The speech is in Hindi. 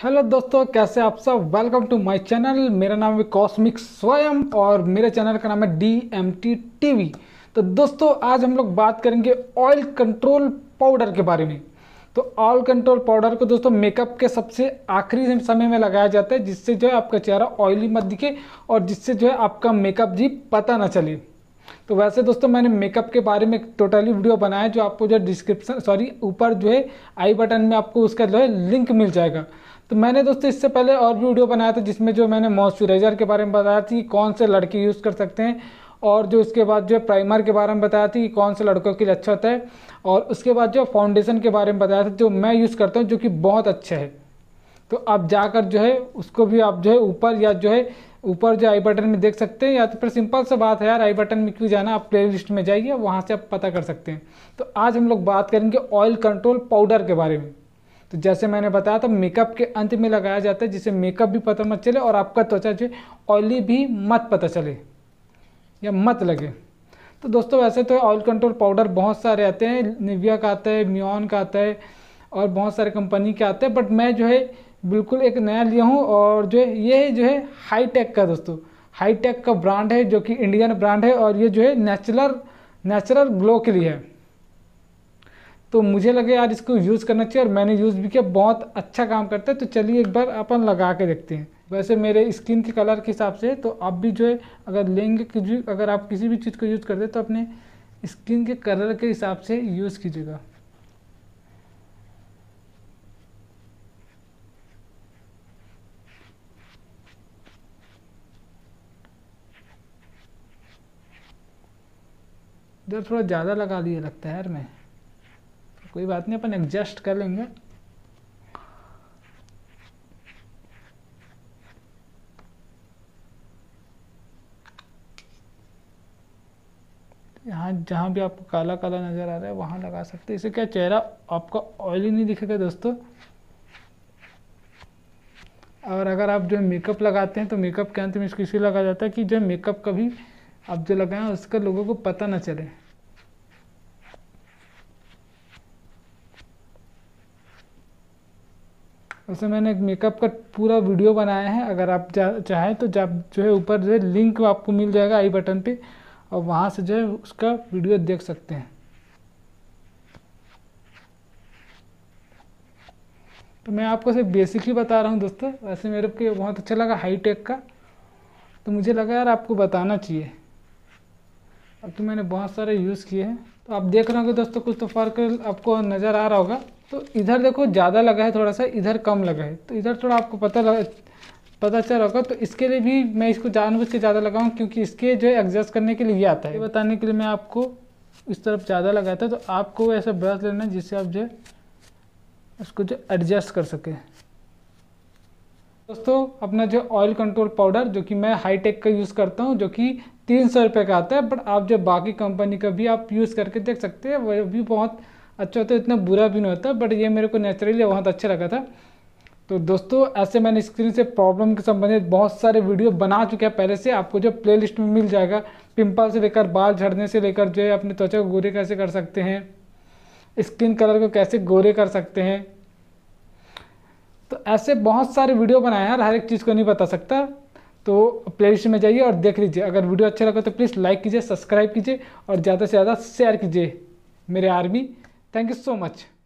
हेलो दोस्तों, कैसे आप सब। Welcome to my channel. मेरा नाम है कॉस्मिक स्वयं और मेरे चैनल का नाम है DMT टीवी। तो दोस्तों आज हम लोग बात करेंगे ऑयल कंट्रोल पाउडर के बारे में। तो ऑयल कंट्रोल पाउडर को दोस्तों मेकअप के सबसे आखिरी समय में लगाया जाता है, जिससे जो है आपका चेहरा ऑयली मत दिखे और जिससे जो है आपका मेकअप जी पता ना चले। तो वैसे दोस्तों मैंने मेकअप के बारे में टोटली वीडियो बनाया है, जो आपको जो डिस्क्रिप्शन ऊपर जो है आई बटन में आपको उसका जो है लिंक मिल जाएगा। तो मैंने दोस्तों इससे पहले और भी वीडियो बनाया था, जिसमें जो मैंने मॉइस्चराइजर के बारे में बताया थी कौन से लड़के यूज़ कर सकते हैं, और जो उसके बाद जो प्राइमर के बारे में बताया थी कि कौन से लड़कों के लिए अच्छा होता है, और उसके बाद जो फाउंडेशन के बारे में बताया था जो मैं यूज़ करता हूँ, जो कि बहुत अच्छा है। तो आप जाकर जो है उसको भी आप जो है ऊपर या जो है ऊपर जो आई बटन में देख सकते हैं, या तो फिर सिंपल सा बात है यार, आई बटन में क्यों जाना, आप प्ले लिस्ट में जाइए, वहाँ से आप पता कर सकते हैं। तो आज हम लोग बात करेंगे ऑयल कंट्रोल पाउडर के बारे में। तो जैसे मैंने बताया था मेकअप के अंत में लगाया जाता है, जिससे मेकअप भी पता मत चले और आपका त्वचा जो ऑयली भी मत पता चले या मत लगे। तो दोस्तों वैसे तो ऑयल कंट्रोल पाउडर बहुत सारे आते हैं, निविया का आता है, मियोन का आता है और बहुत सारे कंपनी के आते हैं, बट मैं जो है बिल्कुल एक नया लिया हूँ और जो है ये जो है हाईटेक का दोस्तों, हाईटेक का ब्रांड है, जो कि इंडियन ब्रांड है और ये जो है नेचुरल ग्लो के लिए है। तो मुझे लगे यार इसको यूज़ करना चाहिए और मैंने यूज़ भी किया, बहुत अच्छा काम करता है। तो चलिए एक बार अपन लगा के देखते हैं। वैसे मेरे स्किन के कलर के हिसाब से तो आप भी जो है अगर लेंगे, अगर आप किसी भी चीज़ को यूज़ करते हैं तो अपने स्किन के कलर के हिसाब से यूज़ कीजिएगा। इधर थोड़ा ज़्यादा लगा लिए लगता है यार मैं, कोई बात नहीं, अपन एडजस्ट कर लेंगे। यहाँ जहाँ भी आपको काला काला नज़र आ रहा है वहाँ लगा सकते हैं। इससे क्या चेहरा आपका ऑयली नहीं दिखेगा दोस्तों। और अगर आप जो मेकअप लगाते हैं तो मेकअप के अंत में इसको इसलिए लगा जाता है कि जो मेकअप कभी आप जो लगाएं उसका लोगों को पता ना चले। वैसे मैंने एक मेकअप का पूरा वीडियो बनाया है, अगर आप चाहें तो जब जो है ऊपर जो है लिंक आपको मिल जाएगा आई बटन पे, और वहाँ से जो है उसका वीडियो देख सकते हैं। तो मैं आपको सिर्फ बेसिक ही बता रहा हूँ दोस्तों। वैसे मेरे को बहुत अच्छा लगा हाईटेक का, तो मुझे लगा यार आपको बताना चाहिए। अब तो मैंने बहुत सारे यूज़ किए हैं, तो आप देख रहे होंगे दोस्तों कुछ तो फ़र्क आपको नज़र आ रहा होगा। तो इधर देखो ज़्यादा लगा है थोड़ा सा, इधर कम लगा है, तो इधर थोड़ा आपको पता चल होगा। तो इसके लिए भी मैं इसको जानबूझ के ज़्यादा लगाऊँ, क्योंकि इसके जो है एडजस्ट करने के लिए ये आता है। ये बताने के लिए मैं आपको इस तरफ ज़्यादा लगाता है। तो आपको ऐसा ब्रश लेना है जिससे आप जो है उसको जो एडजस्ट कर सके। दोस्तों अपना जो ऑयल कंट्रोल पाउडर, जो कि मैं हाईटेक का यूज़ करता हूँ, जो कि 300 रुपये का आता है, बट आप जो बाकी कंपनी का भी आप यूज़ करके देख सकते हैं, वह भी बहुत अच्छा होता है, इतना बुरा भी नहीं होता। बट ये मेरे को नेचुरली बहुत अच्छा लगा था। तो दोस्तों ऐसे मैंने स्किन से प्रॉब्लम के संबंधित बहुत सारे वीडियो बना चुके हैं पहले से, आपको जो प्लेलिस्ट में मिल जाएगा। पिंपल से लेकर बाल झड़ने से लेकर जो है अपने त्वचा को गोरे कैसे कर सकते हैं, स्किन कलर को कैसे गोरे कर सकते हैं, तो ऐसे बहुत सारे वीडियो बनाए यार, हर एक चीज़ को नहीं बता सकता। तो प्लेलिस्ट में जाइए और देख लीजिए। अगर वीडियो अच्छा लगा तो प्लीज़ लाइक कीजिए, सब्सक्राइब कीजिए और ज़्यादा से ज़्यादा शेयर कीजिए मेरे army. Thank you so much.